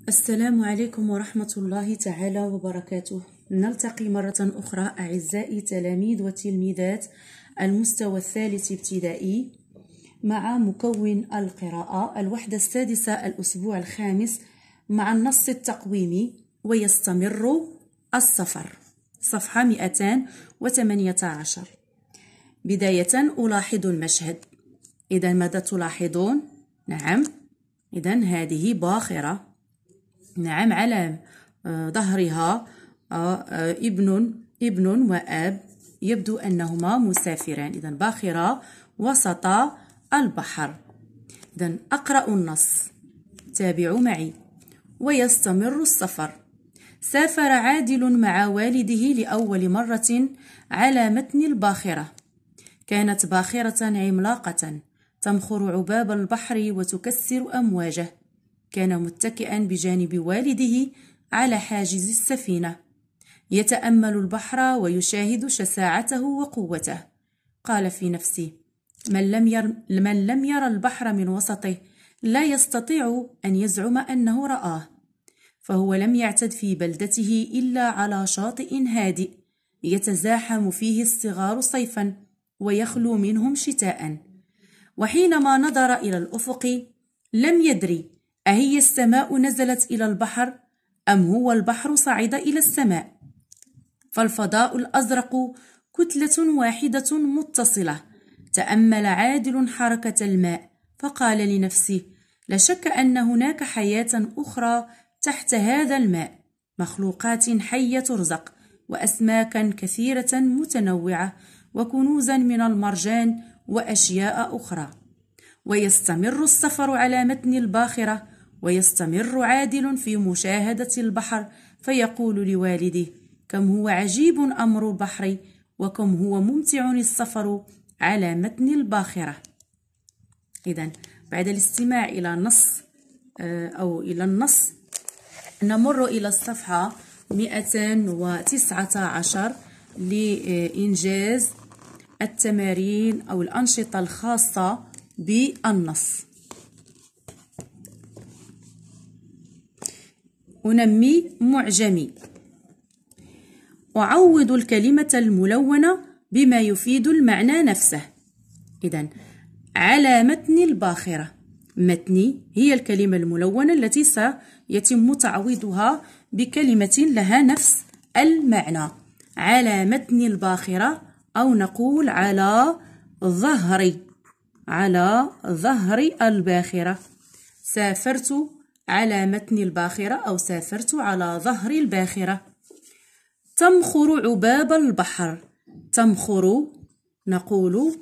السلام عليكم ورحمة الله تعالى وبركاته. نلتقي مرة أخرى أعزائي تلاميذ وتلميذات المستوى الثالث ابتدائي مع مكون القراءة الوحدة السادسة الأسبوع الخامس مع النص التقويمي ويستمر السفر، صفحة 218. بداية ألاحظ المشهد. إذا ماذا تلاحظون؟ نعم، إذا هذه باخرة، نعم، على ظهرها ابن وأب، يبدو أنهما مسافران. إذا باخرة وسط البحر. إذا أقرأ النص، تابعوا معي. ويستمر السفر. سافر عادل مع والده لأول مرة على متن الباخرة. كانت باخرة عملاقة تمخر عباب البحر وتكسر أمواجه. كان متكئا بجانب والده على حاجز السفينة، يتأمل البحر ويشاهد شساعته وقوته. قال في نفسه: من لم ير البحر من وسطه لا يستطيع أن يزعم أنه رآه، فهو لم يعتد في بلدته إلا على شاطئ هادئ يتزاحم فيه الصغار صيفا ويخلو منهم شتاء. وحينما نظر إلى الأفق لم يدري أهي السماء نزلت إلى البحر أم هو البحر صعد إلى السماء. فالفضاء الأزرق كتلة واحدة متصلة. تأمل عادل حركة الماء فقال لنفسه: لا شك أن هناك حياة أخرى تحت هذا الماء، مخلوقات حية ترزق، وأسماكا كثيرة متنوعة، وكنوزا من المرجان وأشياء أخرى. ويستمر السفر على متن الباخرة، ويستمر عادل في مشاهدة البحر، فيقول لوالده: كم هو عجيب أمر البحر، وكم هو ممتع السفر على متن الباخرة. إذن بعد الاستماع إلى النص نمر إلى الصفحة 219 لإنجاز التمارين أو الأنشطة الخاصة بالنص. أنمي معجمي. أعوض الكلمة الملونة بما يفيد المعنى نفسه. إذن على متن الباخرة، متني هي الكلمة الملونة التي سيتم تعويضها بكلمة لها نفس المعنى. على متن الباخرة، أو نقول على ظهر الباخرة. سافرت على متن الباخرة أو سافرت على ظهر الباخرة. تمخر عباب البحر. تمخر نقول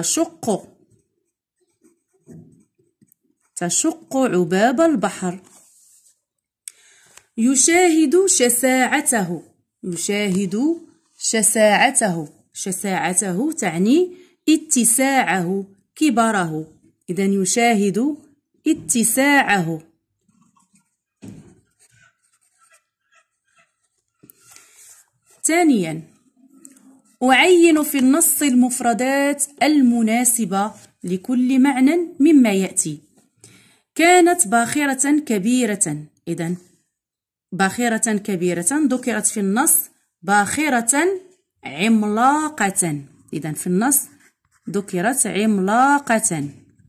تشق عباب البحر. يشاهد شساعته. شساعته تعني اتساعه، كبره. إذن يشاهد اتساعه. ثانيا، أعين في النص المفردات المناسبة لكل معنى مما يأتي. كانت باخرة كبيرة. إذن باخرة كبيرة ذكرت في النص باخرة عملاقة. إذن في النص ذكرت عملاقة.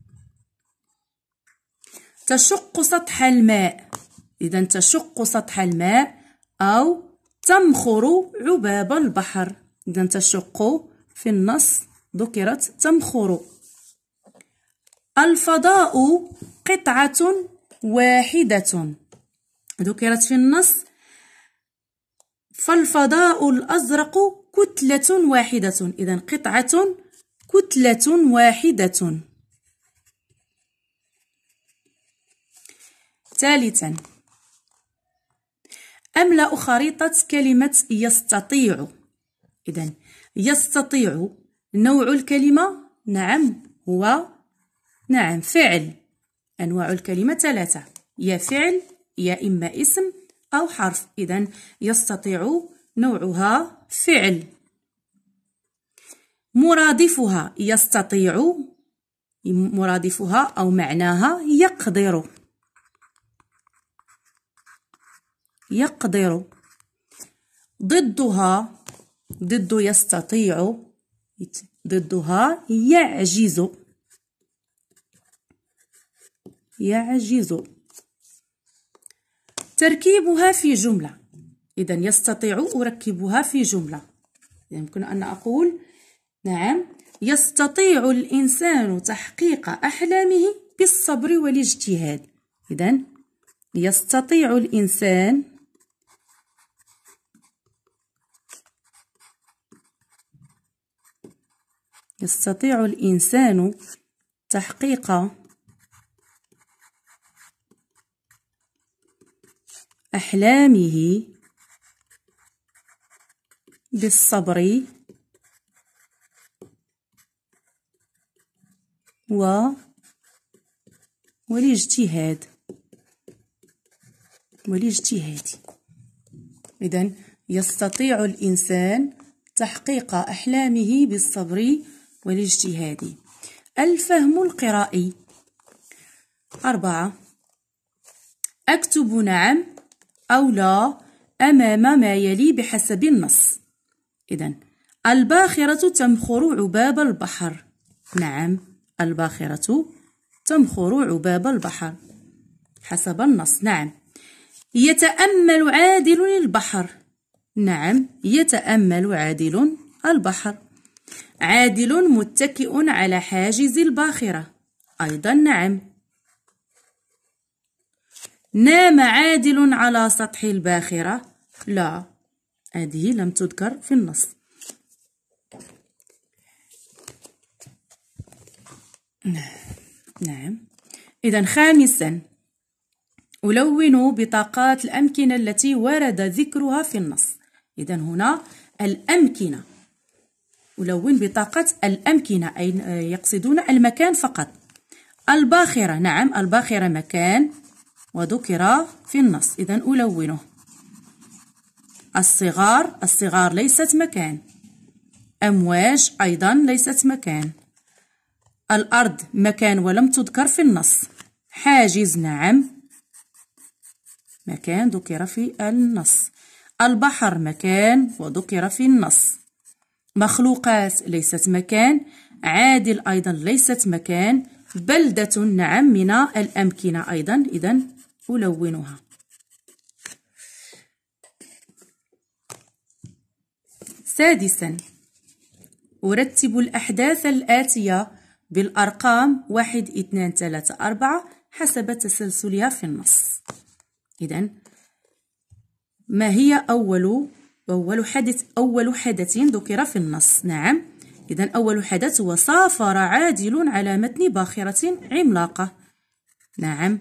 تشق سطح الماء. إذن تشق سطح الماء أو تمخر عباب البحر. إذن تشق في النص ذكرت تمخر. الفضاء قطعة واحدة ذكرت في النص. فالفضاء الأزرق كتلة واحدة. إذن قطعة كتلة واحدة. ثالثا، أملأ خريطة كلمة يستطيع. إذن يستطيع نوع الكلمة، نعم، هو فعل. أنواع الكلمة 3: يا فعل، يا إما اسم أو حرف. إذن يستطيع نوعها فعل. مرادفها يستطيع، مرادفها أو معناها يقدر. يقدر. ضدها، ضد يستطيع، ضدها يعجز. يعجز. تركيبها في جملة. إذا يستطيع أركبها في جملة. يمكن أن أقول نعم يستطيع الإنسان تحقيق أحلامه بالصبر والاجتهاد. إذا يستطيع الإنسان تحقيق أحلامه بالصبر والاجتهاد. إذن يستطيع الإنسان تحقيق أحلامه بالصبر والاجتهاد. الفهم القرائي. 4. أكتب نعم أو لا أمام ما يلي بحسب النص. إذن الباخرة تمخر عباب البحر. نعم الباخرة تمخر عباب البحر حسب النص. نعم. يتأمل عادل البحر. نعم يتأمل عادل البحر. عادل متكئ على حاجز الباخرة. أيضا نعم. نام عادل على سطح الباخرة. لا، هذه لم تذكر في النص. نعم. إذن خامسا ألون بطاقات الأمكنة التي ورد ذكرها في النص. إذن هنا الأمكنة، ألون بطاقة الأمكنة أي يقصدون المكان فقط. الباخرة، نعم الباخرة مكان وذكر في النص، إذن ألونه. الصغار ليست مكان. أمواج أيضا ليست مكان. الأرض مكان ولم تذكر في النص. حاجز نعم مكان ذكر في النص. البحر مكان وذكر في النص. مخلوقات ليست مكان. عادل أيضا ليست مكان. بلدة نعم من الأمكنة أيضا، إذن ألونها. سادسا أرتب الأحداث الآتية بالأرقام 1 2 3 4 حسب تسلسلها في النص. إذن ما هي أول حدث ذكر في النص؟ نعم إذن أول حدث هو سافر عادل على متن باخرة عملاقة. نعم.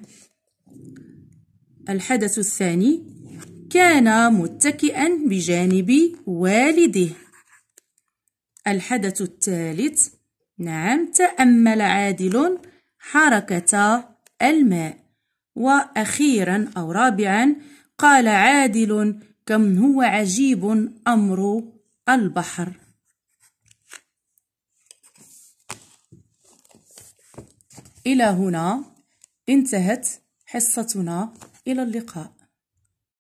الحدث الثاني كان متكئا بجانب والده. الحدث الثالث نعم تأمل عادل حركة الماء. وأخيرا أو رابعا قال عادل كم هو عجيب أمر البحر. إلى هنا انتهت حصتنا. إلى اللقاء.